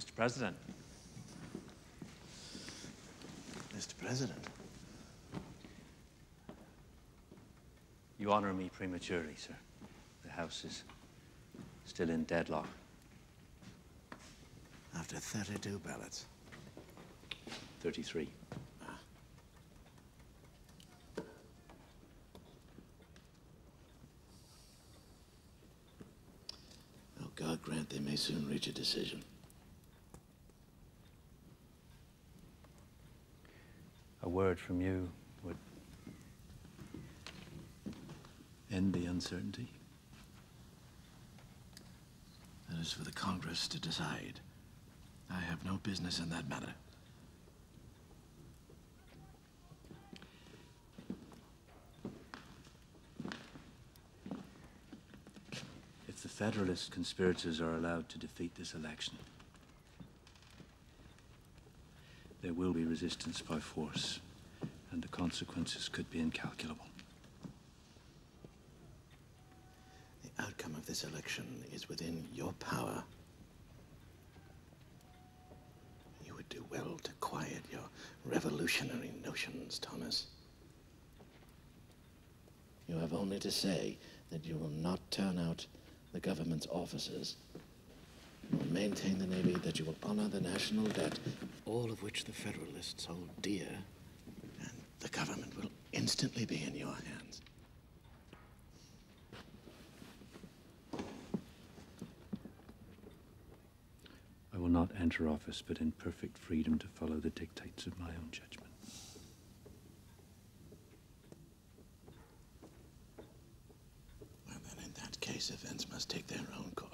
Mr. President. Mr. President. You honor me prematurely, sir. The House is still in deadlock. After 32 ballots. 33. Oh, God grant they may soon reach a decision. A word from you would end the uncertainty. That is for the Congress to decide. I have no business in that matter. If the Federalist conspirators are allowed to defeat this election, there will be resistance by force, and the consequences could be incalculable. The outcome of this election is within your power. You would do well to quiet your revolutionary notions, Thomas. You have only to say that you will not turn out the government's officers. You will maintain the Navy, that you will honor the national debt, all of which the Federalists hold dear, and the government will instantly be in your hands. I will not enter office, but in perfect freedom to follow the dictates of my own judgment. Well, then, in that case, events must take their own course.